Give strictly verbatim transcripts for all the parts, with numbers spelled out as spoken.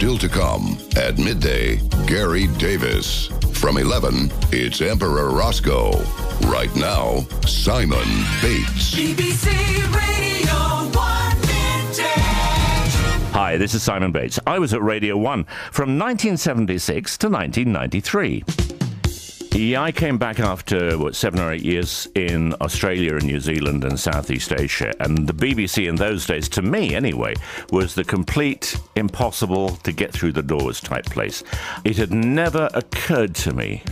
Still to come at midday, Gary Davis. From eleven, it's Emperor Roscoe. Right now, Simon Bates. B B C Radio one Vintage. Hi, this is Simon Bates. I was at Radio one from nineteen seventy-six to nineteen ninety-three. Yeah, I came back after, what, seven or eight years in Australia and New Zealand and Southeast Asia. And the B B C in those days, to me anyway, was the complete impossible to get through the doors type place. It had never occurred to me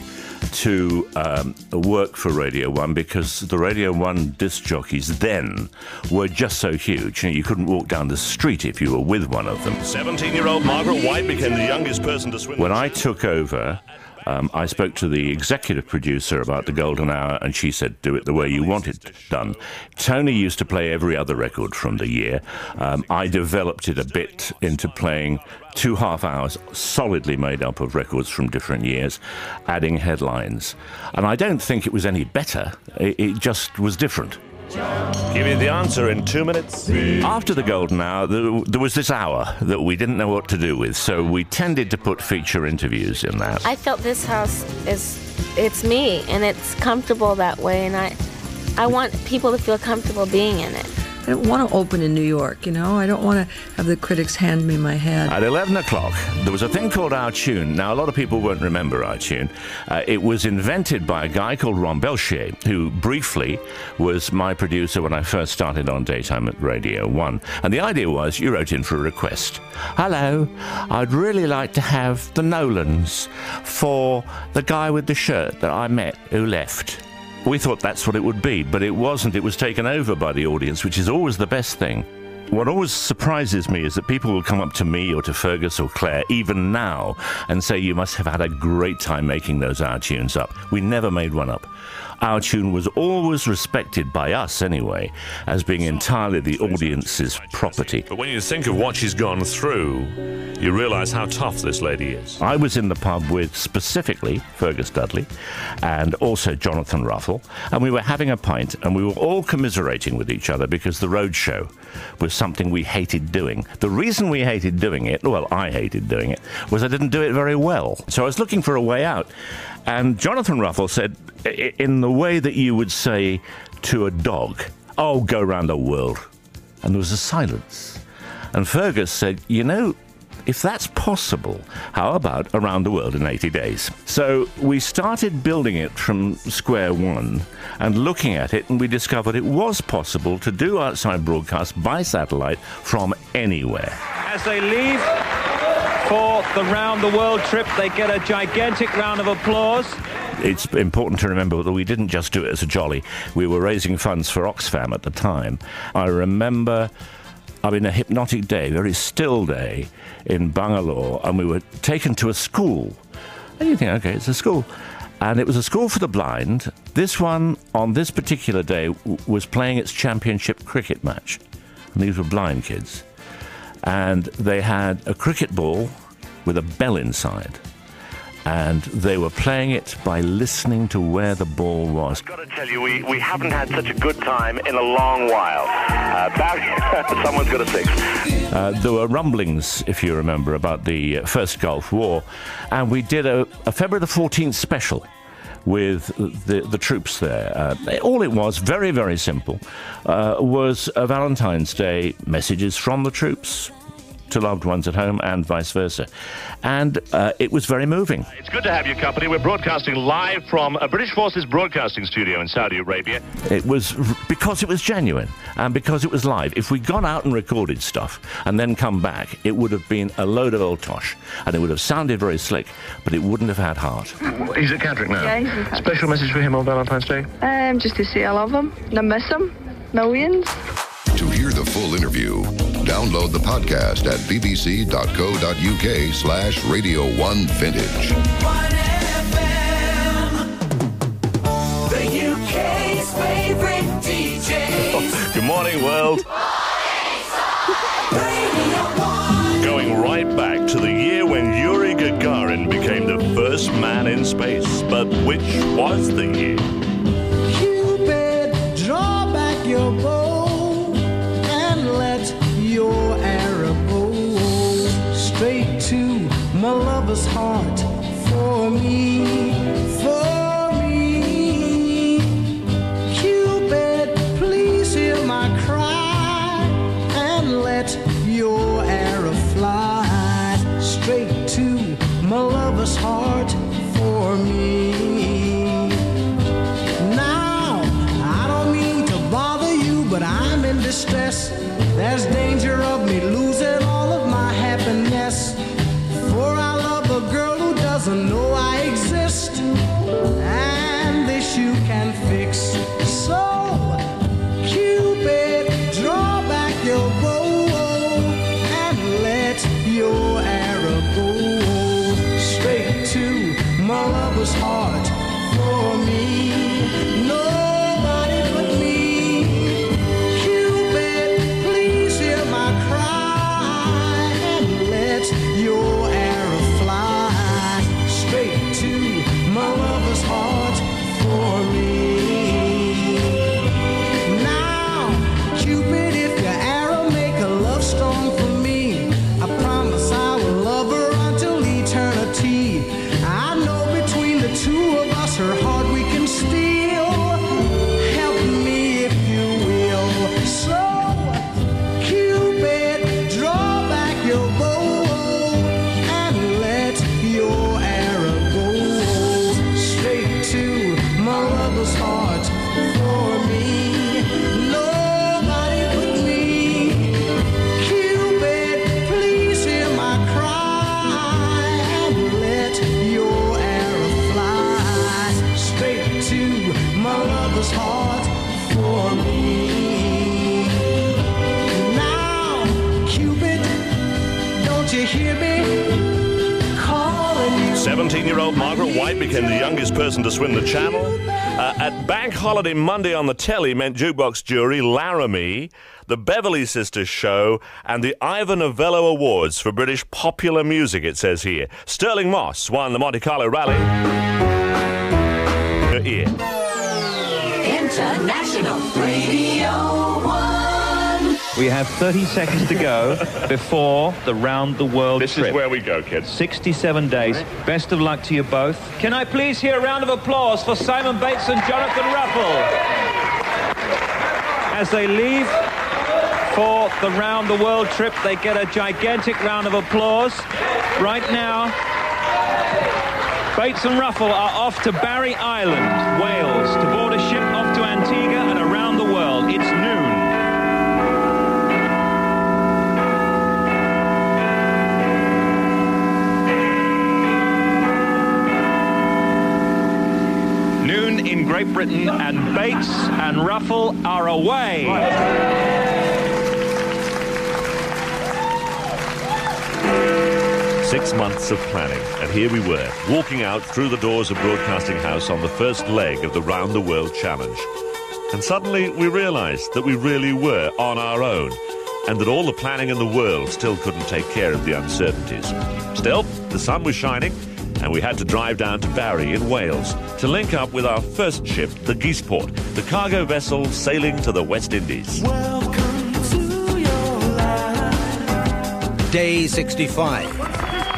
to um, work for Radio one because the Radio one disc jockeys then were just so huge. You know, you couldn't walk down the street if you were with one of them. seventeen-year-old Margaret White became the youngest person to swim. When I took over, Um, I spoke to the executive producer about the Golden Hour, and she said, do it the way you want it done. Tony used to play every other record from the year. Um, I developed it a bit into playing two half hours solidly made up of records from different years, adding headlines. And I don't think it was any better. It, it just was different. Give you the answer in two minutes. After the Golden Hour, there, there was this hour that we didn't know what to do with, so we tended to put feature interviews in that. I felt this house is, it's me, and it's comfortable that way, and I, I want people to feel comfortable being in it. I don't want to open in New York, you know? I don't want to have the critics hand me my head. At eleven o'clock, there was a thing called Our Tune. Now, a lot of people won't remember Our Tune. Uh, it was invented by a guy called Ron Belchier, who briefly was my producer when I first started on daytime at Radio one. And the idea was you wrote in for a request. Hello, I'd really like to have the Nolans for the guy with the shirt that I met who left. We thought that's what it would be, but it wasn't. It was taken over by the audience, which is always the best thing. What always surprises me is that people will come up to me or to Fergus or Claire, even now, and say, you must have had a great time making those Our Tunes up. We never made one up. Our Tune was always respected by us, anyway, as being entirely the audience's property. But when you think of what she's gone through, you realise how tough this lady is. I was in the pub with, specifically, Fergus Dudley and also Jonathan Ruffell, and we were having a pint, and we were all commiserating with each other because the roadshow was something we hated doing. The reason we hated doing it, well, I hated doing it, was I didn't do it very well. So I was looking for a way out. And Jonathan Ruffell said, in the way that you would say to a dog, oh, go round the world. And there was a silence. And Fergus said, you know, if that's possible, how about around the world in eighty days? So we started building it from square one and looking at it, and we discovered it was possible to do outside broadcasts by satellite from anywhere. As they leave for the round the world trip, they get a gigantic round of applause. It's important to remember that we didn't just do it as a jolly. We were raising funds for Oxfam at the time. I remember I mean, a hypnotic day, very still day in Bangalore, and we were taken to a school. And you think, okay, it's a school. And it was a school for the blind. This one, on this particular day, w- was playing its championship cricket match. And these were blind kids. And they had a cricket ball with a bell inside. And they were playing it by listening to where the ball was. I've got to tell you, we, we haven't had such a good time in a long while. Uh, Barry, someone's got a six. Uh, there were rumblings, if you remember, about the uh, First Gulf War. And we did a, a February the fourteenth special with the, the troops there. Uh, all it was, very, very simple, uh, was a Valentine's Day messages from the troops to loved ones at home and vice versa. And uh, it was very moving. It's good to have your company. We're broadcasting live from a British Forces broadcasting studio in Saudi Arabia. It was r- because it was genuine and because it was live. If we'd gone out and recorded stuff and then come back, it would have been a load of old tosh and it would have sounded very slick, but it wouldn't have had heart. He's at Cantrick now. Yeah, he's at Cantrick. Special message for him on Valentine's Day? Um, just to say I love him and I miss him. Millions. To hear the full interview, download the podcast at bbc.co.uk slash Radio one Vintage. one F M, the U K's favorite D Js. Good morning, world. Radio one. Going right back to the year when Yuri Gagarin became the first man in space. But which was the year? Cupid, draw back your bow and let your arrow go straight to lover's heart for me, for me. Cupid, please hear my cry and let your arrow fly straight to my lover's heart for me. Now, I don't mean to bother you, but I'm in distress. There's danger of me losing all of my happiness. For I love a girl who doesn't know I exist, and this you can fix. So, Cupid, draw back your bow and let your arrow go straight to my lover's heart for me. Nobody but me. Cupid, please hear my cry and let your arrow fly straight to my lover's heart for me. Now, Cupid, if your arrow make a love storm for me, I promise I will love her until eternity. I know between the two of us her heart we can steal. Help me if you will. So, Cupid, draw back your bow and let your arrow go straight to my lover's heart for me. Nobody but me. Cupid, please hear my cry and let your arrow fly straight to my lover's heart for me. Now, Cupid, don't you hear me calling you? seventeen-year-old Margaret White became the youngest person to swim the Channel. Uh, at Bank Holiday Monday on the telly meant Jukebox Jury, Laramie, the Beverly Sisters Show, and the Ivor Novello Awards for British popular music, it says here. Sterling Moss won the Monte Carlo Rally. Your ear. International Radio One. We have thirty seconds to go before the round the world This trip. is where we go, kids. sixty-seven days. Best of luck to you both. Can I please hear a round of applause for Simon Bates and Jonathan Ruffel as they leave for the round the world trip? They get a gigantic round of applause. Right now, Bates and Ruffel are off to Barry Island, Wales, to board a ship off to Antigua and around the world. It's noon. Noon in Great Britain, and Bates and Ruffel are away. Six months of planning, and here we were, walking out through the doors of Broadcasting House on the first leg of the Round the World Challenge. And suddenly we realised that we really were on our own, and that all the planning in the world still couldn't take care of the uncertainties. Still, the sun was shining, and we had to drive down to Barry in Wales to link up with our first ship, the Geesport, the cargo vessel sailing to the West Indies. Welcome to your life. Day sixty-five.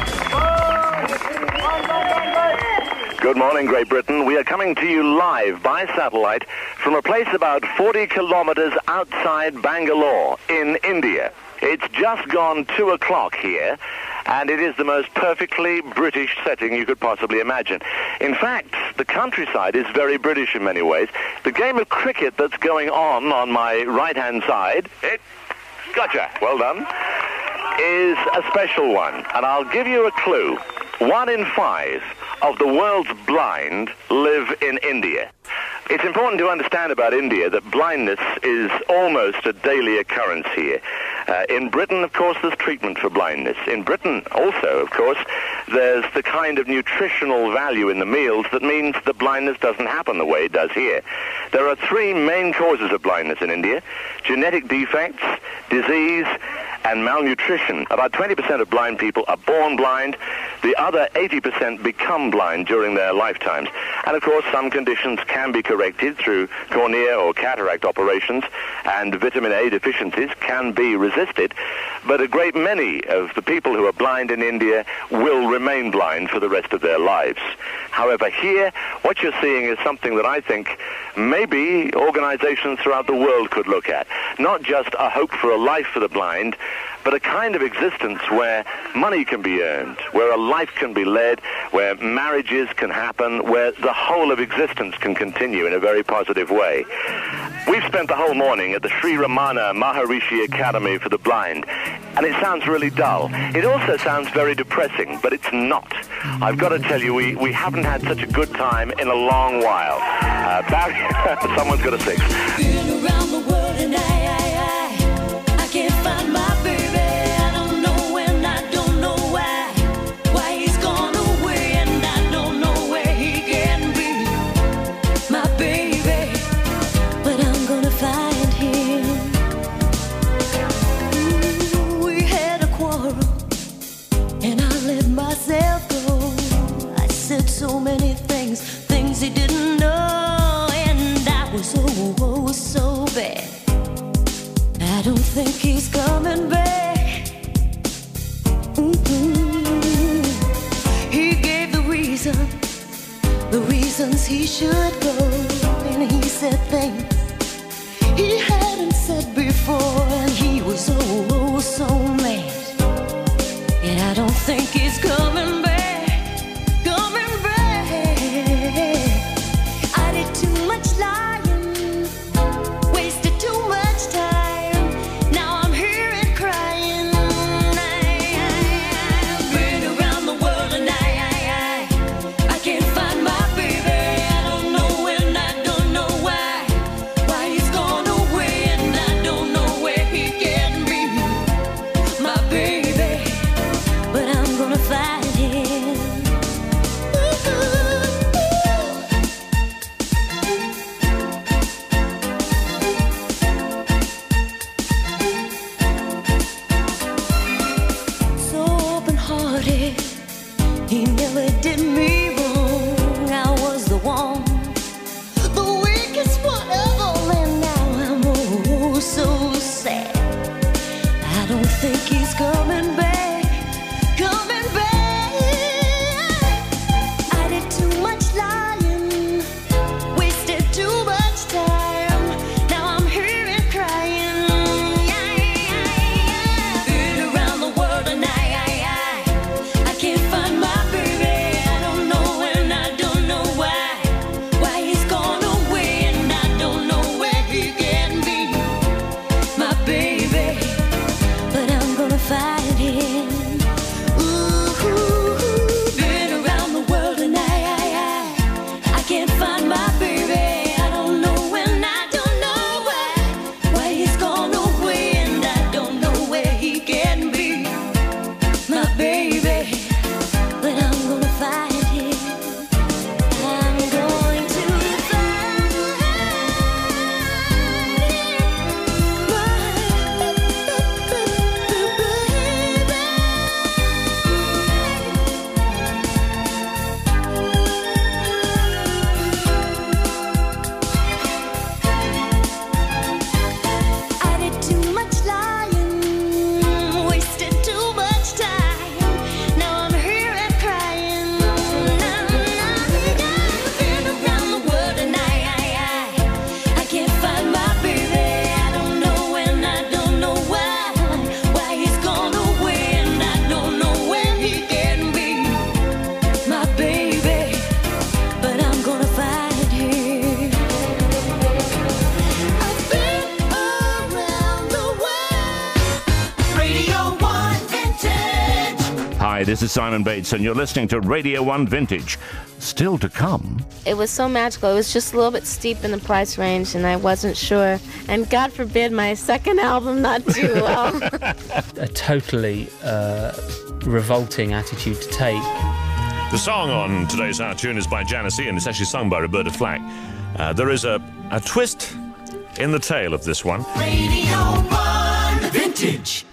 Good morning, Great Britain. We are coming to you live by satellite from a place about forty kilometers outside Bangalore in India. It's just gone two o'clock here, and it is the most perfectly British setting you could possibly imagine. In fact, the countryside is very British in many ways. The game of cricket that's going on on my right-hand side, it, gotcha, well done, is a special one, and I'll give you a clue. One in five of the world's blind live in India. It's important to understand about India that blindness is almost a daily occurrence here. Uh, in Britain, of course, there's treatment for blindness. In Britain, also, of course, there's the kind of nutritional value in the meals that means the blindness doesn't happen the way it does here. There are three main causes of blindness in India: genetic defects, disease, and malnutrition. About twenty percent of blind people are born blind. The other eighty percent become blind during their lifetimes. And of course, some conditions can be corrected through cornea or cataract operations, and vitamin A deficiencies can be resisted. But a great many of the people who are blind in India will remain blind for the rest of their lives. However, here, what you're seeing is something that I think maybe organizations throughout the world could look at. Not just a hope for a life for the blind, but a kind of existence where money can be earned, where a life can be led, where marriages can happen, where the whole of existence can continue in a very positive way. We've spent the whole morning at the Sri Ramana Maharishi Academy for the Blind, and it sounds really dull. It also sounds very depressing, but it's not. I've got to tell you, we, we haven't had such a good time in a long while. Uh, Barry, someone's got a six. Been around the world and I, I, I, I can't find my baby. I don't know when, I don't know why. Why he's gone away and I don't know where he can be. My baby, but I'm gonna find him. Ooh, we had a quarrel and I let myself go. I said so many things, things he didn't know, and I was oh, oh so bad. I don't think he's coming back. Mm-mm. He gave the reason, the reasons he should go, and he said things he hadn't said before, and he was oh, oh so mad. And I don't think he's coming back, coming back. I did too much lying, wasted too much time. Now I'm here and crying. I've been around the world and I, I, I, I can't find my baby. I don't know when, I don't know why. Why he's gone away and I don't know where he can be. My baby, but I'm gonna find him. So open-hearted, he never did me wrong. I was the one, the weakest one of all, and now I'm oh so sad. I don't think he's coming back, coming back. I did too much lying, wasted too much time. Now I'm here and crying. Been around the world and I, I, I, I can't find my baby. I don't know and I don't know why. Why he's gone away and I don't know where he can be. My baby, but I'm gonna find him. Ooh, been around the world and I, I, I, I can't find my baby. I don't know and I don't know why. Why he's gone away and I don't know where he can be. My baby, but I'm gonna find him. I'm going to find I did too much lying, wasted too much time. Now I'm here and crying. Been around the world and I, I, I, I can't find my baby. I don't know and I don't know why. Why he's gone away and I don't know where he can be. My baby, but I'm gonna find him. I've been around the world. Radio one Vintage. Hi, this is Simon Bates, and you're listening to Radio one Vintage. Still to come. It was so magical. It was just a little bit steep in the price range, and I wasn't sure. And God forbid my second album not do well. A totally uh, revolting attitude to take. The song on today's Our Tune is by Janice Ian. It's actually sung by Roberta Flack. Uh, there is a, a twist in the tale of this one. Radio one Vintage.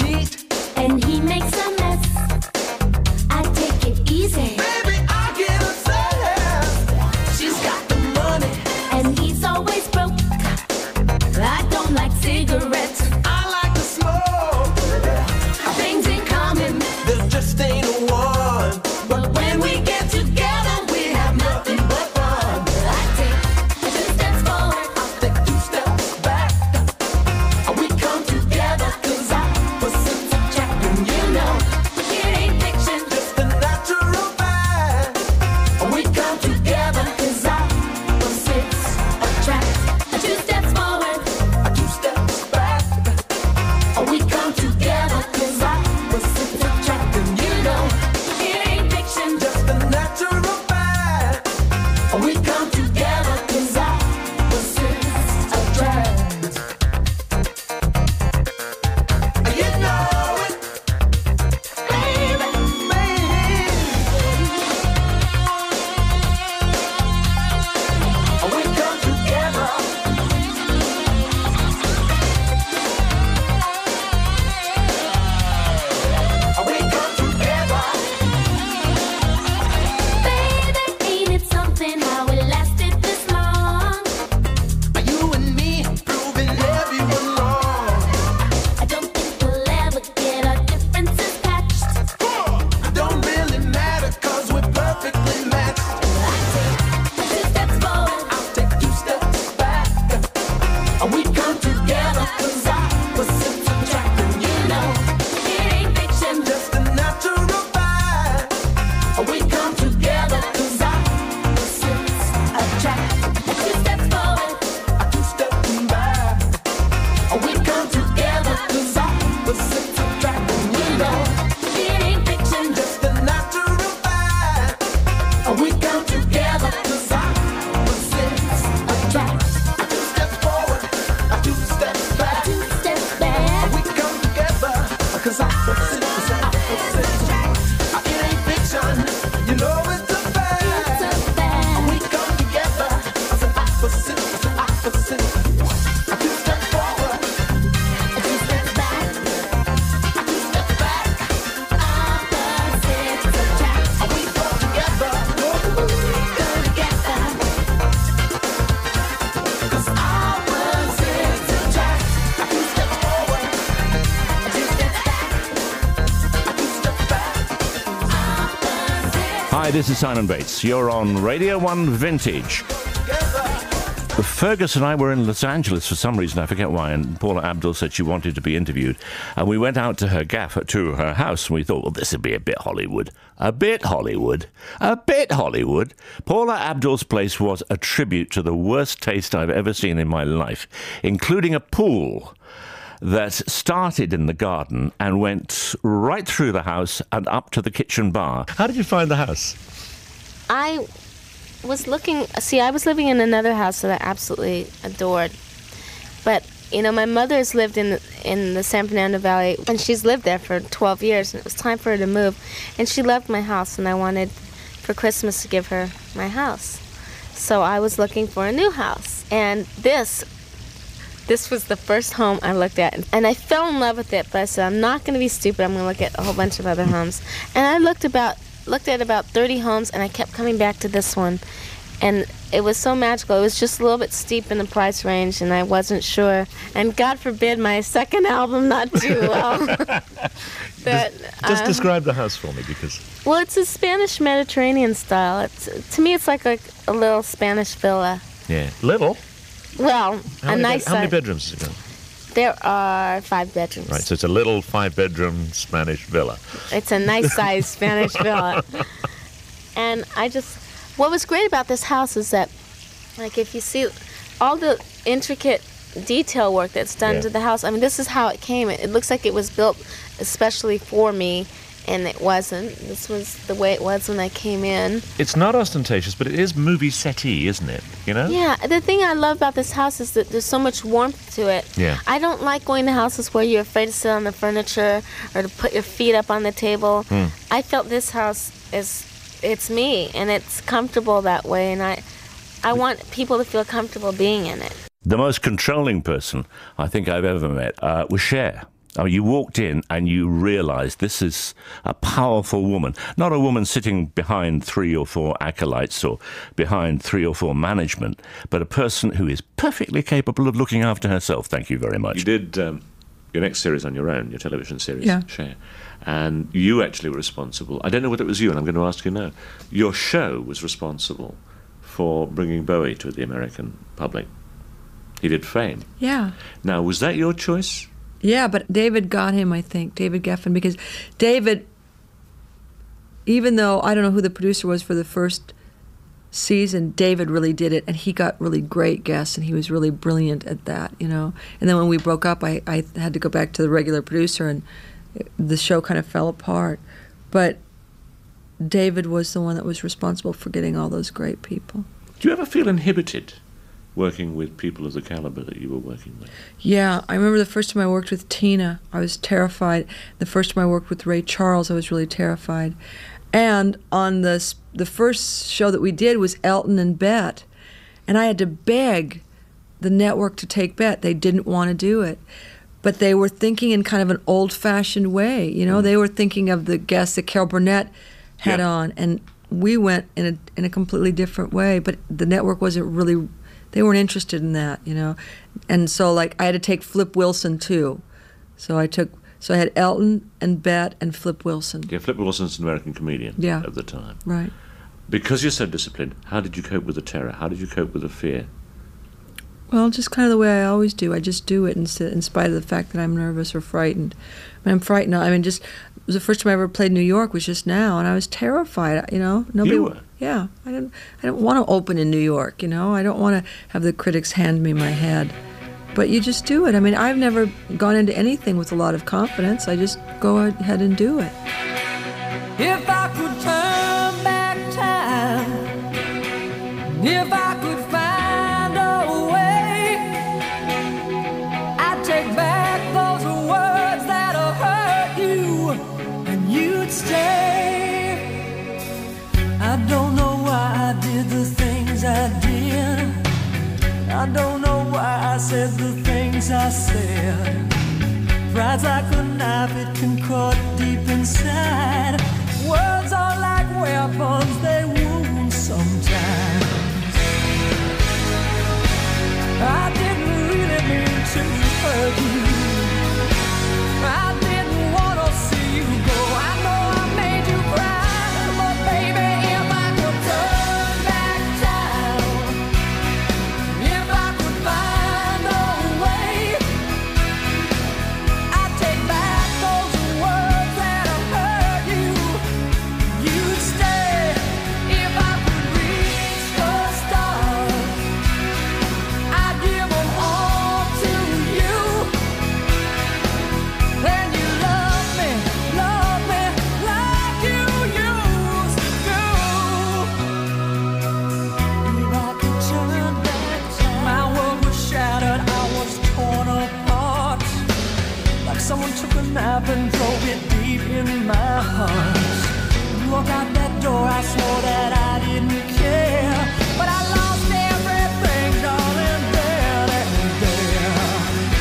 neat. And he makes a mess. I take it easy. Baby, I get obsessed. She's got the money. And he's always broke. I don't like cigarettes. I like to smoke. Things in common. There just ain't a one. But when we get together, we have nothing but fun. I take two steps forward. I'll take two steps back. We come together, cause opposites attract. And you know, it ain't fiction. Just a natural fact. We come together, cause opposites attract. Two steps forward. Two steps back. We come together, cause opposites attract. And you know, it ain't fiction. Just a natural fact. We come together, cause opposites attract. You know it, Baby, baby. we come together. We come together. Baby, ain't it something how it lasted this long? You and me proving everyone wrong. I don't think we'll ever get our differences patched. It don't really matter cause we're perfectly matched. Two steps forward, I'll take two steps back. we come together, cause opposites attract. And you know, it ain't fiction. Just a natural fact. We come together, cause opposites attract. Two steps forward, Two steps back. we come together, cause opposites attract. And you know, it ain't fiction. Just a natural fact. We come together, cause opposites attract. Two steps forward. Two steps back. Two steps back. We come together cause opposites attract. It ain't fiction. You know it's a fact. It's a fact. We come together as an opposite, as an opposite. Two steps forward. Two steps back. Two steps back. Opposites attract. We come together. Go together. Cause opposites attract. Two steps forward. Two steps back. Two steps back. Hi, this is Simon Bates. You're on Radio one Vintage. Fergus and I were in Los Angeles for some reason, I forget why, and Paula Abdul said she wanted to be interviewed. And we went out to her gaff, to her house, and we thought, well, this would be a bit Hollywood. A bit Hollywood. A bit Hollywood. Paula Abdul's place was a tribute to the worst taste I've ever seen in my life, including a pool that started in the garden and went right through the house and up to the kitchen bar. How did you find the house? I was looking, see, I was living in another house that I absolutely adored. But, you know, my mother's lived in the, in the San Fernando Valley, and she's lived there for twelve years, and it was time for her to move. And she loved my house, and I wanted for Christmas to give her my house. So I was looking for a new house. And this, this was the first home I looked at. And I fell in love with it, but I said, I'm not going to be stupid. I'm going to look at a whole bunch of other homes. And I looked about looked at about thirty homes, and I kept coming back to this one. And it was so magical. It was just a little bit steep in the price range, and I wasn't sure. And God forbid my second album not do well. But, Just um, describe the house for me, because... well, it's a Spanish Mediterranean style. It's, to me, it's like a, a little Spanish villa. Yeah. Little? Well, How a many, nice bed- how many size- bedrooms has it got? There are five bedrooms. Right, so it's a little five-bedroom Spanish villa. It's a nice sized Spanish villa. And I just, what was great about this house is that, like, if you see all the intricate detail work that's done Yeah. to the house, I mean, this is how it came. It, it looks like it was built especially for me, and it wasn't. This was the way it was when I came in. It's not ostentatious, but it is movie settee, isn't it? You know? Yeah, the thing I love about this house is that there's so much warmth to it. Yeah. I don't like going to houses where you're afraid to sit on the furniture or to put your feet up on the table. Hmm. I felt this house is, it's me, and it's comfortable that way, and I, I want people to feel comfortable being in it. The most controlling person I think I've ever met uh, was Cher. Oh, you walked in and you realised this is a powerful woman, not a woman sitting behind three or four acolytes or behind three or four management, but a person who is perfectly capable of looking after herself. Thank you very much. You did um, your next series on your own, your television series, Yeah. Cher, and you actually were responsible. I don't know whether it was you, and I'm going to ask you now. Your show was responsible for bringing Bowie to the American public. He did Fame. Yeah. Now, was that your choice? Yeah, but David got him, I think, David Geffen, because David, even though I don't know who the producer was for the first season, David really did it, and he got really great guests, and he was really brilliant at that, you know. And then when we broke up, I, I had to go back to the regular producer, and the show kind of fell apart. But David was the one that was responsible for getting all those great people. Do you ever feel inhibited working with people of the caliber that you were working with? Yeah, I remember the first time I worked with Tina, I was terrified. The first time I worked with Ray Charles, I was really terrified. And on the the first show that we did was Elton and Bet, and I had to beg the network to take Bet. They didn't want to do it. But they were thinking in kind of an old-fashioned way, you know? Mm. They were thinking of the guests that Carol Burnett had yeah. on, and we went in a in a completely different way, but the network wasn't really... They weren't interested in that, you know, and so like I had to take Flip Wilson too, so I took so I had Elton and Bet and Flip Wilson. Yeah, Flip Wilson's an American comedian yeah. at the time. Right. Because you're so disciplined, how did you cope with the terror? How did you cope with the fear? Well, just kind of the way I always do. I just do it in, in spite of the fact that I'm nervous or frightened. When I'm frightened, I mean, just it was the first time I ever played New York was just now, and I was terrified. You know, nobody. You were? Yeah, I didn't. I don't want to open in New York. You know, I don't want to have the critics hand me my head. But you just do it. I mean, I've never gone into anything with a lot of confidence. I just go ahead and do it. If I could turn back time, if I could find a way, I'd take back those words that hurt you, and you'd stay. I don't know why I did the things I did. I don't know why I said the things I said. Pride's like a knife, it can cut deep inside. Words are like weapons, they wound sometimes. I didn't really mean to hurt you. I didn't want to see you go. I know I made you cry, but baby, if I could turn back time, if I could find a way, I'd take back those words that hurt you. You'd stay if I could reach the stars. I'd give them all to you. Then you love me, love me like you used to do. If I could turn back time, my world was shattered, I was torn apart. Like someone took a knife and drove it deep in my heart. You walk out that door, I swore that I didn't care. But I lost everything, darling, there and there.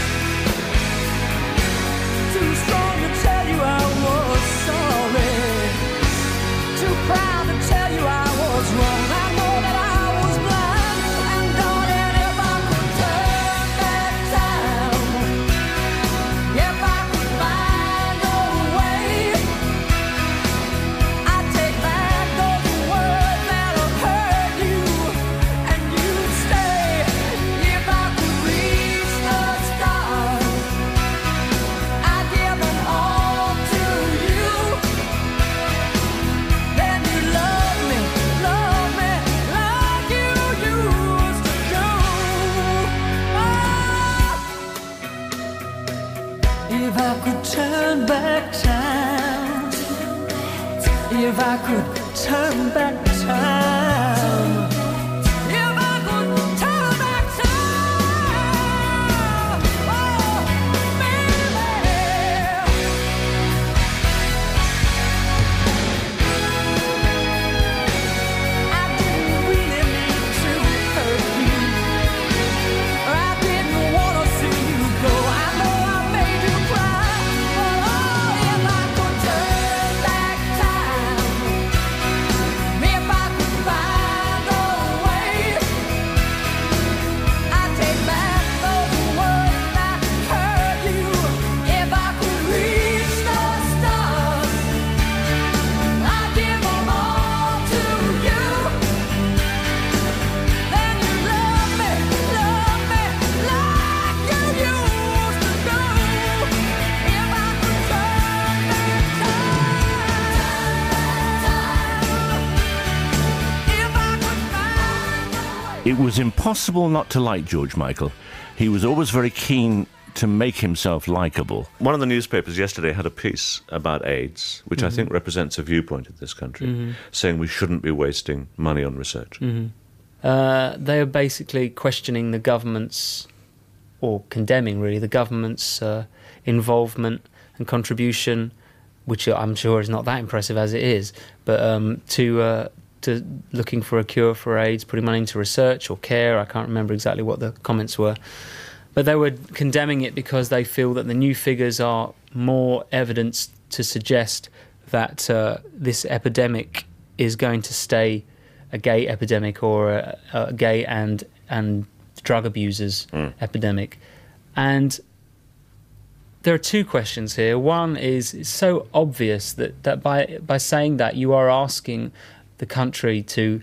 Too strong to tell you I was sorry. Too proud to tell you I was wrong. I know that I was blind. And darling, if I could turn back time, if I could find a way, I'd take back those words that hurt you, and you'd stay. If I could reach the stars, I'd give them all to you. Then you love me, love me like you used to do. Oh. If I could turn back time, if I could turn back time, if I could turn back time, oh, baby. I didn't really mean to hurt you. I didn't want to see you go. I know I made you cry, It was impossible not to like George Michael. He was always very keen to make himself likable. One of the newspapers yesterday had a piece about AIDS, which mm-hmm. I think represents a viewpoint in this country, mm-hmm. saying we shouldn't be wasting money on research. Mm-hmm. Uh, they are basically questioning the government's, or condemning really, the government's uh, involvement and contribution, which I'm sure is not that impressive as it is, but um, to uh, to looking for a cure for AIDS, putting money into research or care. I can't remember exactly what the comments were. But they were condemning it because they feel that the new figures are more evidence to suggest that uh, this epidemic is going to stay a gay epidemic or a, a gay and and drug abusers mm. epidemic. And there are two questions here. One is, it's so obvious that, that by by saying that you are asking the country to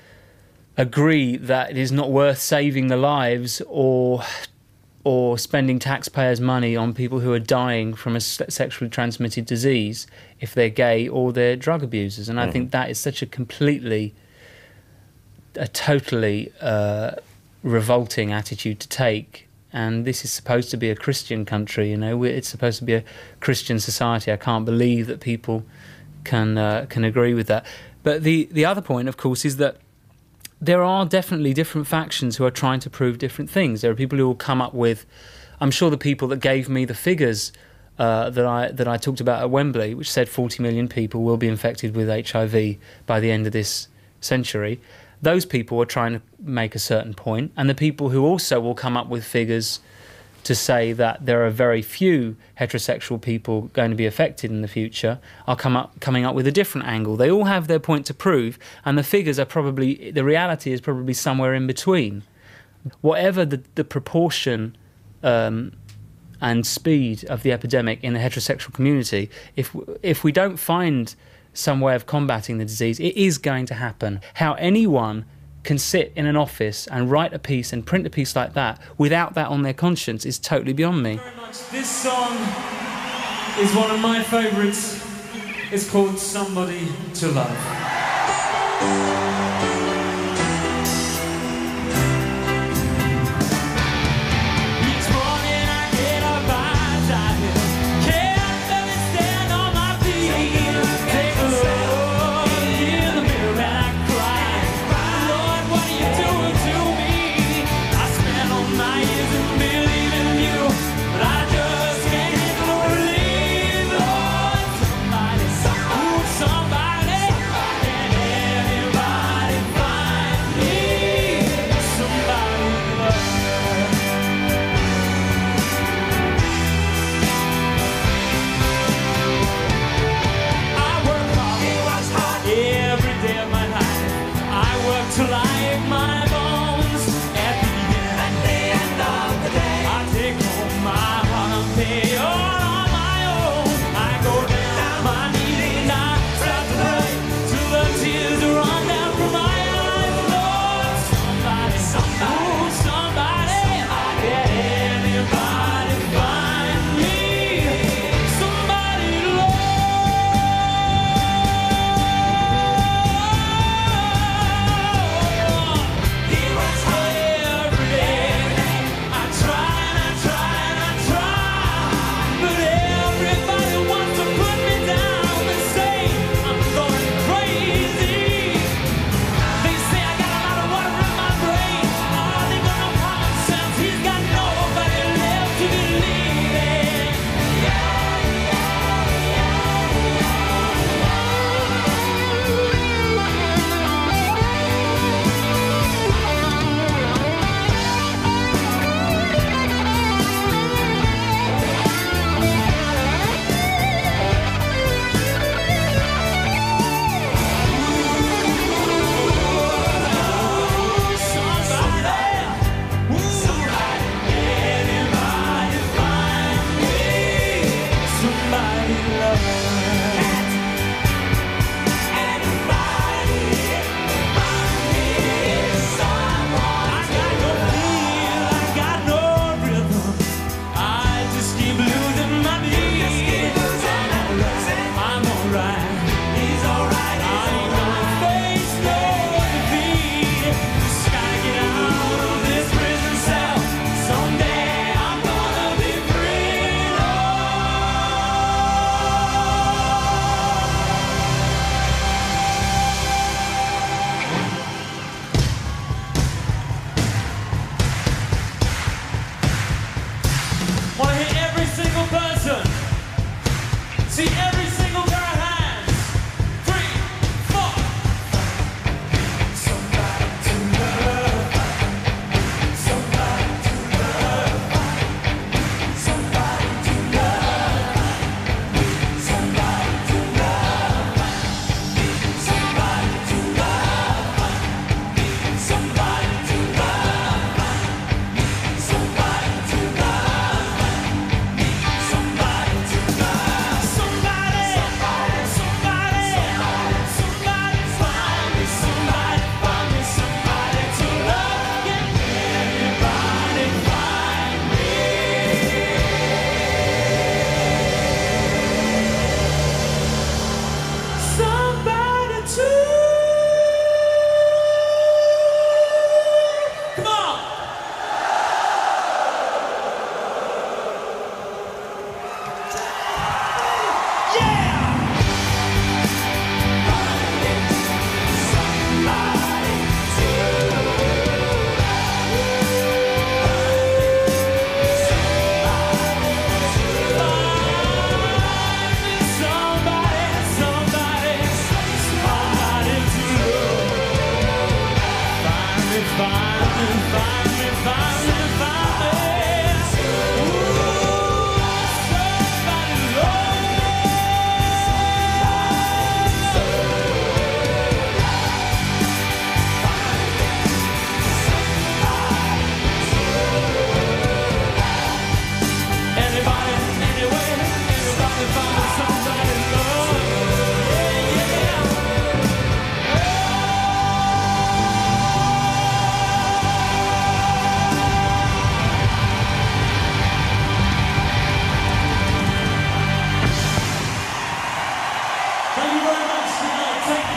agree that it is not worth saving the lives or or spending taxpayers' money on people who are dying from a sexually transmitted disease if they're gay or they're drug abusers. And I mm. think that is such a completely, a totally uh, revolting attitude to take. And this is supposed to be a Christian country, you know, it's supposed to be a Christian society. I can't believe that people can uh, can agree with that. But the, the other point, of course, is that there are definitely different factions who are trying to prove different things. There are people who will come up with, I'm sure the people that gave me the figures uh, that I that I talked about at Wembley, which said forty million people will be infected with H I V by the end of this century, those people are trying to make a certain point. And the people who also will come up with figures to say that there are very few heterosexual people going to be affected in the future are come up, coming up with a different angle. They all have their point to prove, and the figures are probably, the reality is probably somewhere in between. Whatever the, the proportion um, and speed of the epidemic in the heterosexual community, if if we don't find some way of combating the disease, it is going to happen. How anyone can sit in an office and write a piece and print a piece like that without that on their conscience is totally beyond me. Very much. This song is one of my favourites. It's called Somebody to Love. He's alright. I ain't gonna face no defeat. Just gotta get out. every single pair of hands. Three, four. Somebody to love. Somebody to love. Somebody to love. Somebody to love. Somebody to love. Somebody to love. Somebody to love. Somebody to love. Somebody. Somebody. Somebody. Find me somebody. Find me somebody to love. Everybody find me. Somebody to. Come on. Somebody, somebody, somebody to love. Find me, find me, find me, find me, find me. Ooh, somebody to love. Anybody, anyway, everybody find me somebody to love. Yeah, yeah. Thank you very much tonight. Take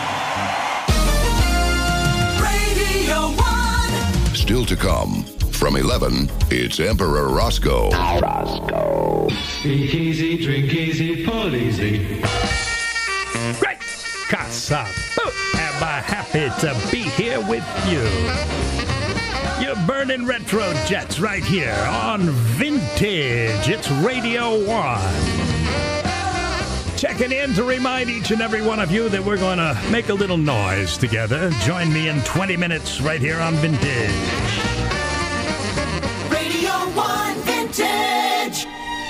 care. Radio one. Still to come. From eleven, it's Emperor Roscoe. Roscoe. Speak easy, drink easy, pull easy. Great! Casa. Am I happy to be here with you? You're burning retro jets right here on Vintage. It's Radio one. Checking in to remind each and every one of you that we're going to make a little noise together. Join me in twenty minutes right here on Vintage. Radio one Vintage.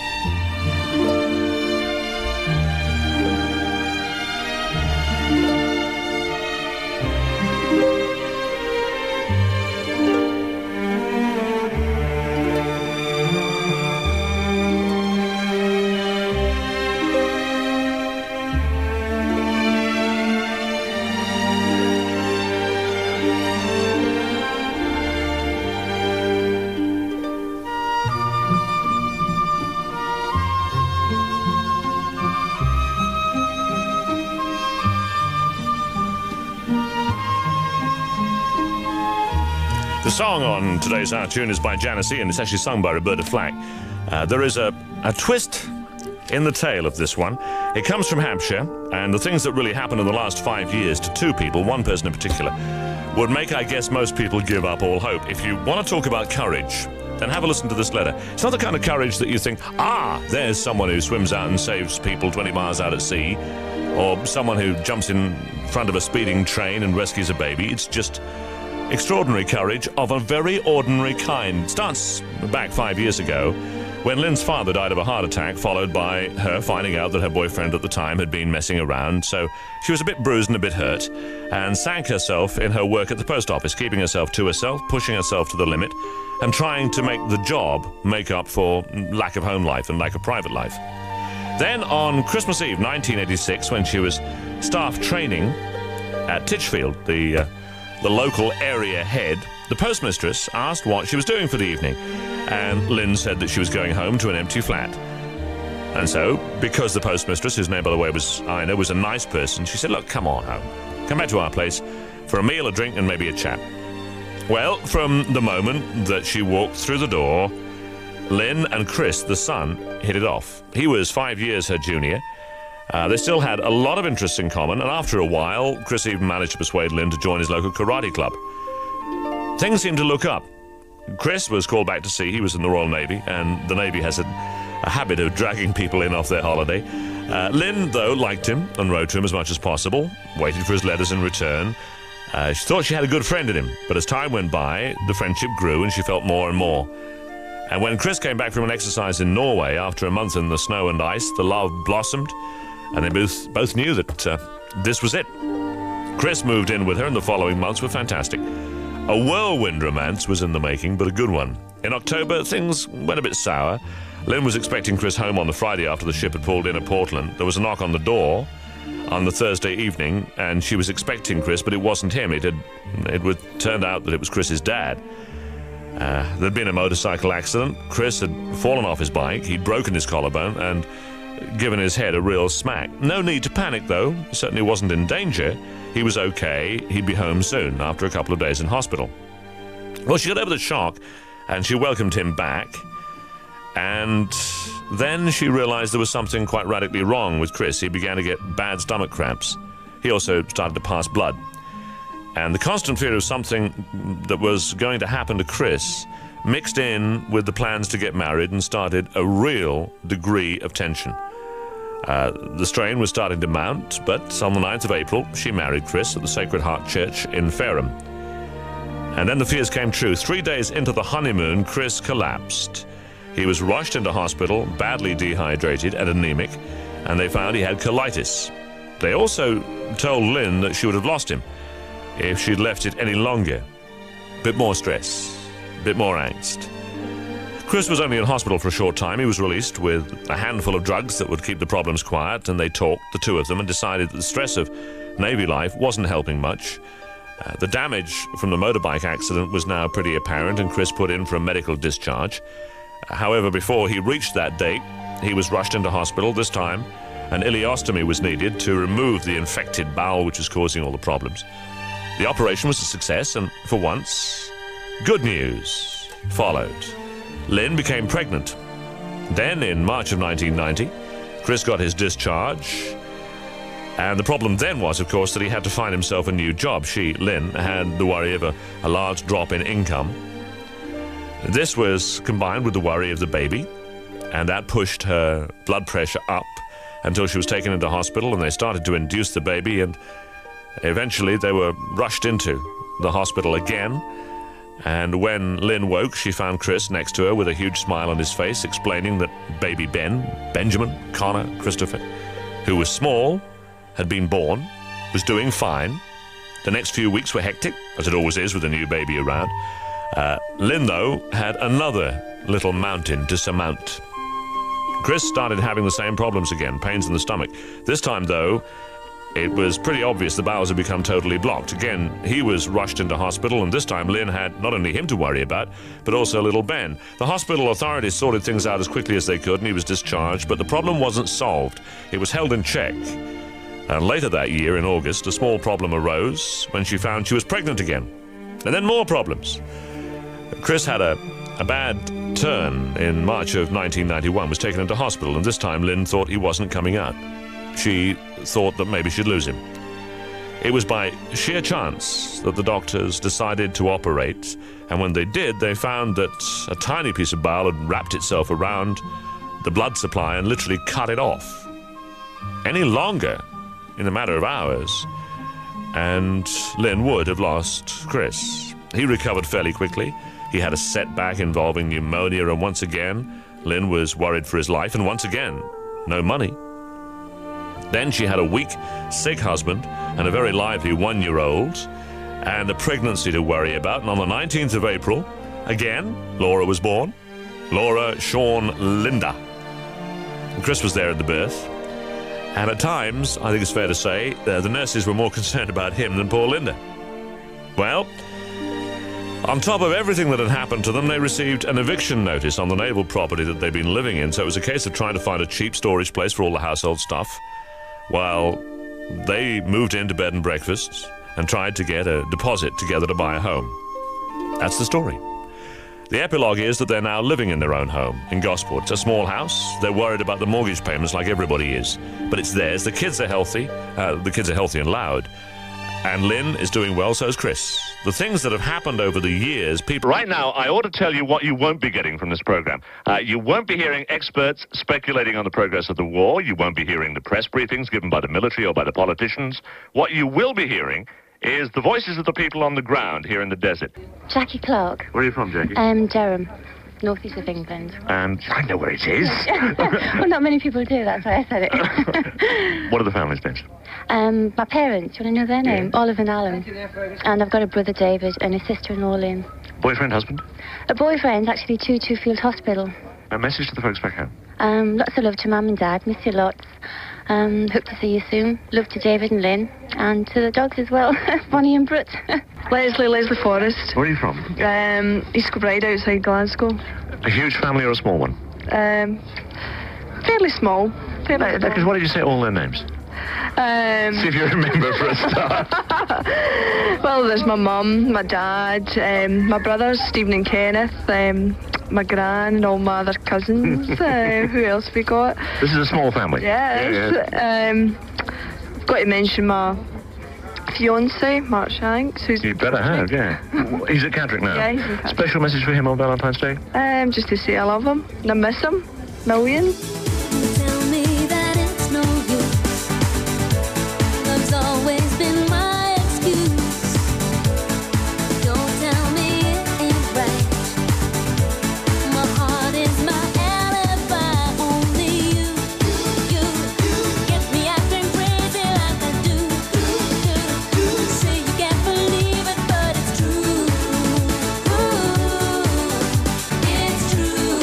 The song on today's Our Tune is by Janis Ian. It's actually sung by Roberta Flack. Uh, there is a, a twist in the tale of this one. It comes from Hampshire, and the things that really happened in the last five years to two people, one person in particular, would make, I guess, most people give up all hope. If you want to talk about courage, then have a listen to this letter. It's not the kind of courage that you think, ah, there's someone who swims out and saves people twenty miles out at sea, or someone who jumps in front of a speeding train and rescues a baby. It's just extraordinary courage of a very ordinary kind. It starts back five years ago when Lynn's father died of a heart attack, followed by her finding out that her boyfriend at the time had been messing around. So she was a bit bruised and a bit hurt and sank herself in her work at the post office, keeping herself to herself, pushing herself to the limit, and trying to make the job make up for lack of home life and lack of private life. Then on Christmas Eve nineteen eighty-six, when she was staff training at Titchfield, the uh, the local area head, the postmistress asked what she was doing for the evening, and Lynn said that she was going home to an empty flat. And so, because the postmistress, whose name, by the way, was Ina, was a nice person, she said, look, come on home. Come back to our place for a meal, a drink, and maybe a chat. Well, from the moment that she walked through the door, Lynn and Chris, the son, hit it off. He was five years her junior. Uh, they still had a lot of interests in common, and after a while, Chris even managed to persuade Lynn to join his local karate club. Things seemed to look up. Chris was called back to sea. He was in the Royal Navy, and the Navy has a, a habit of dragging people in off their holiday. Uh, Lynn, though, liked him and wrote to him as much as possible, waited for his letters in return. Uh, she thought she had a good friend in him, but as time went by, the friendship grew and she felt more and more. And when Chris came back from an exercise in Norway after a month in the snow and ice, the love blossomed, and they both, both knew that uh, this was it. Chris moved in with her, and the following months were fantastic. A whirlwind romance was in the making, but a good one. In October, things went a bit sour. Lynn was expecting Chris home on the Friday after the ship had pulled in at Portland. There was a knock on the door on the Thursday evening, and she was expecting Chris, but it wasn't him. It had it would turned out that it was Chris's dad. Uh, there'd been a motorcycle accident. Chris had fallen off his bike. He'd broken his collarbone and given his head a real smack. No need to panic, though. He certainly wasn't in danger. He was okay. He'd be home soon after a couple of days in hospital. Well, she got over the shock, and she welcomed him back. And then she realized there was something quite radically wrong with Chris. He began to get bad stomach cramps. He also started to pass blood. And the constant fear of something that was going to happen to Chris mixed in with the plans to get married and started a real degree of tension. Uh, the strain was starting to mount, but on the ninth of April, she married Chris at the Sacred Heart Church in Fareham. And then the fears came true. Three days into the honeymoon, Chris collapsed. He was rushed into hospital, badly dehydrated and anemic, and they found he had colitis. They also told Lynn that she would have lost him if she'd left it any longer. Bit more stress, bit more angst. Chris was only in hospital for a short time. He was released with a handful of drugs that would keep the problems quiet, and they talked, the two of them, and decided that the stress of Navy life wasn't helping much. Uh, the damage from the motorbike accident was now pretty apparent, and Chris put in for a medical discharge. However, before he reached that date, he was rushed into hospital. This time, an ileostomy was needed to remove the infected bowel which was causing all the problems. The operation was a success, and for once, good news followed. Lynn became pregnant. Then, in March of nineteen ninety, Chris got his discharge, and the problem then was, of course, that he had to find himself a new job. She, Lynn, had the worry of a, a large drop in income. This was combined with the worry of the baby, and that pushed her blood pressure up until she was taken into hospital, and they started to induce the baby, and eventually they were rushed into the hospital again. And when Lynn woke, she found Chris next to her with a huge smile on his face, explaining that baby Ben, Benjamin, Connor, Christopher, who was small, had been born, was doing fine. The next few weeks were hectic, as it always is with a new baby around. Uh, Lynn, though, had another little mountain to surmount. Chris started having the same problems again, pains in the stomach. This time, though, it was pretty obvious the bowels had become totally blocked. Again, he was rushed into hospital, and this time Lynn had not only him to worry about, but also little Ben. The hospital authorities sorted things out as quickly as they could, and he was discharged, but the problem wasn't solved. It was held in check. And later that year, in August, a small problem arose when she found she was pregnant again. And then more problems. Chris had a, a bad turn in March of nineteen ninety-one, was taken into hospital, and this time Lynn thought he wasn't coming out. She thought that maybe she'd lose him. It was by sheer chance that the doctors decided to operate, and when they did, they found that a tiny piece of bile had wrapped itself around the blood supply and literally cut it off. Any longer, in a matter of hours, and Lynn would have lost Chris. He recovered fairly quickly. He had a setback involving pneumonia, and once again, Lynn was worried for his life, and once again, no money. Then she had a weak, sick husband and a very lively one-year-old, and a pregnancy to worry about. And on the nineteenth of April, again, Laura was born. Laura Sean Linda. And Chris was there at the birth. And at times, I think it's fair to say, uh, the nurses were more concerned about him than poor Linda. Well, on top of everything that had happened to them, they received an eviction notice on the naval property that they'd been living in, so it was a case of trying to find a cheap storage place for all the household stuff, while they moved into bed and breakfasts and tried to get a deposit together to buy a home. That's the story. The epilogue is that they're now living in their own home in Gosport. It's a small house. They're worried about the mortgage payments like everybody is, but it's theirs. The kids are healthy. Uh, the kids are healthy and loud. And Lynn is doing well, so is Chris. the things that have happened over the years, people... Right now, I ought to tell you what you won't be getting from this program. Uh, you won't be hearing experts speculating on the progress of the war. You won't be hearing the press briefings given by the military or by the politicians. What you will be hearing is the voices of the people on the ground here in the desert. Jackie Clark. Where are you from, Jackie? Um, Durham, northeast of England. And I know where it is. Well, not many people do, that's why I said it. What are the family's names? Um, my parents, do you want to know their name? Oliver and Alan. And I've got a brother, David, and a sister-in-law, Lynn. Boyfriend, husband? A boyfriend, actually, to Twofield Hospital. A message to the folks back home. Um, lots of love to Mum and Dad. Miss you lots. Um, hope to see you soon. Love to David and Lynn. And to the dogs as well. Bonnie and Brut. Leslie, Leslie Forrest. Where are you from? Um, East Kilbride, outside Glasgow. A huge family or a small one? Um, fairly small. Fairly small. Because what did you say all their names? Um, See if you remember for a start. Well, there's my mum, my dad, um, my brothers, Stephen and Kenneth, um, my gran and all my other cousins. uh, who else have we got? This is a small family. Yes. Yeah, yeah. Um, I've got to mention my fiance, Mark Shanks, who's... You better have, yeah. He's at Catterick now. Yeah, he's in Catterick. Special message for him on Valentine's Day? Um, just to say I love him and I miss him. Million. Tell me that it's no use. Love's always been my excuse. Don't tell me it ain't right. My heart is my alibi. Only you, you, you get me acting crazy like I do. do, do. Say you can't believe it, but it's true. Ooh, it's true.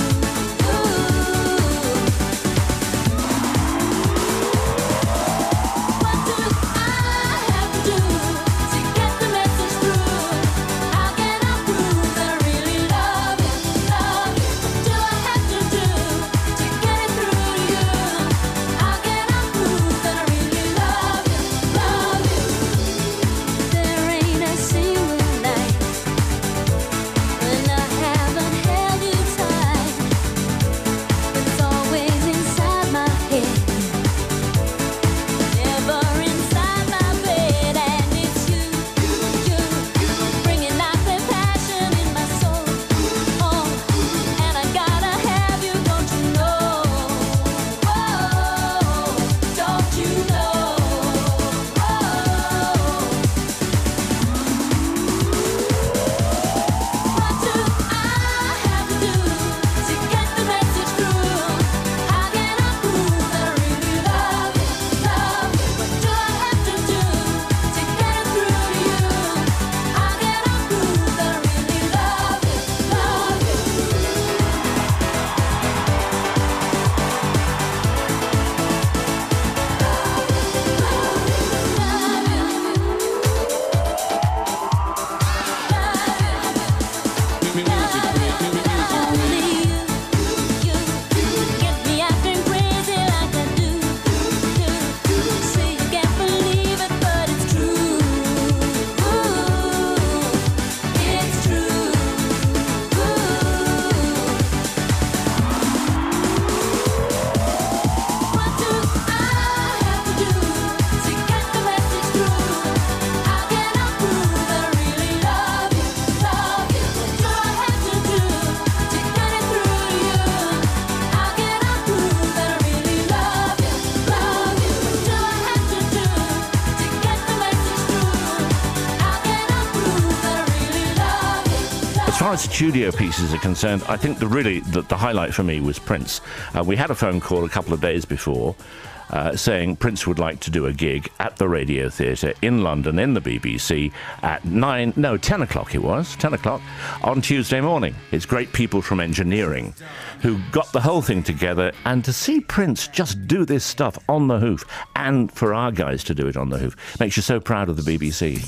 As far as studio pieces are concerned, I think the really the, the highlight for me was Prince. Uh, we had a phone call a couple of days before uh, saying Prince would like to do a gig at the Radio Theatre in London in the B B C at nine, no, ten o'clock it was, ten o'clock on Tuesday morning. It's great people from engineering who got the whole thing together, and to see Prince just do this stuff on the hoof, and for our guys to do it on the hoof, makes you so proud of the B B C.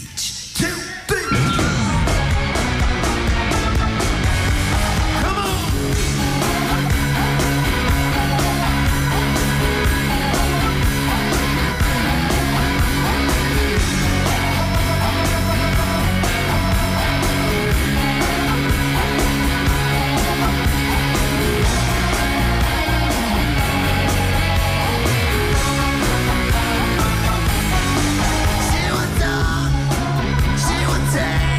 She was dark, she was tan.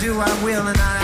do, I will, and I.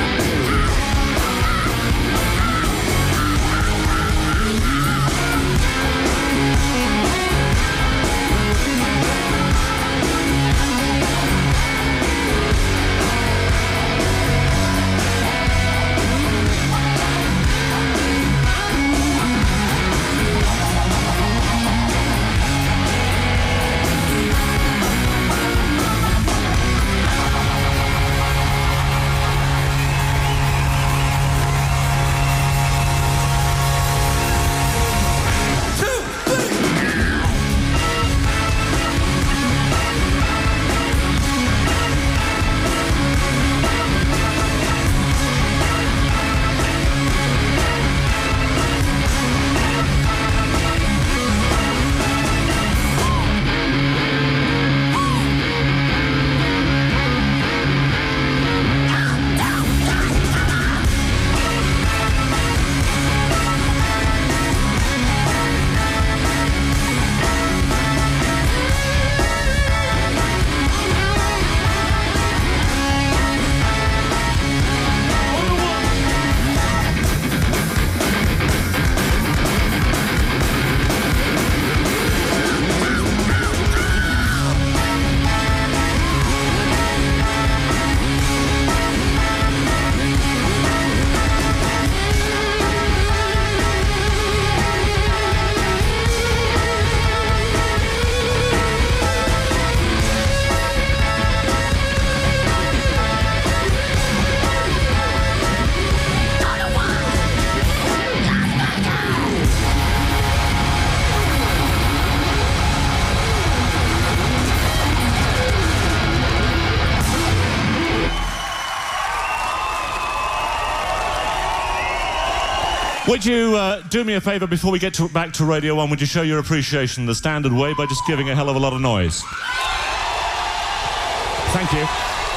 Would you uh, do me a favour before we get to, back to Radio one? Would you show your appreciation the standard way by just giving a hell of a lot of noise? Thank you.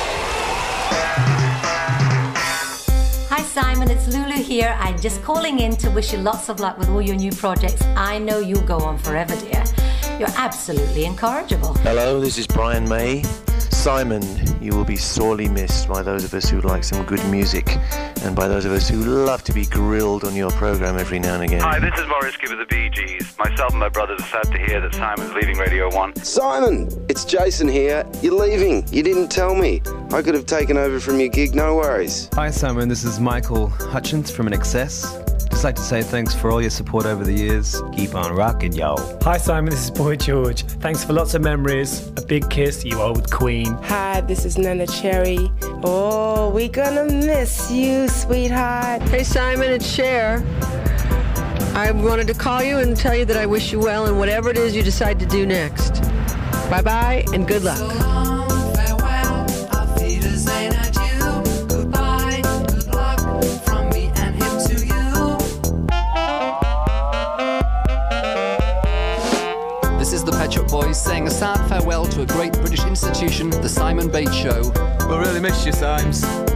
Hi Simon, it's Lulu here. I'm just calling in to wish you lots of luck with all your new projects. I know you'll go on forever, dear. You're absolutely incorrigible. Hello, this is Brian May. Simon, you will be sorely missed by those of us who like some good music and by those of us who love to be grilled on your programme every now and again. Hi, this is Maurice Gibb of the Bee Gees. Myself and my brothers are sad to hear that Simon's leaving Radio one. Simon, it's Jason here. You're leaving. You didn't tell me. I could have taken over from your gig, no worries. Hi Simon, this is Michael Hutchins from I N X S. Just like to say thanks for all your support over the years. Keep on rocking, yo. Hi Simon, this is Boy George. Thanks for lots of memories. A big kiss, you old queen. Hi, this is Nana Cherry. Oh, we gonna miss you, sweetheart. Hey Simon, it's Cher. I wanted to call you and tell you that I wish you well in whatever it is you decide to do next. Bye-bye and good luck. This is the Pet Shop Boys saying a sad farewell to a great British institution, the Simon Bates Show. We'll really miss you, Symes.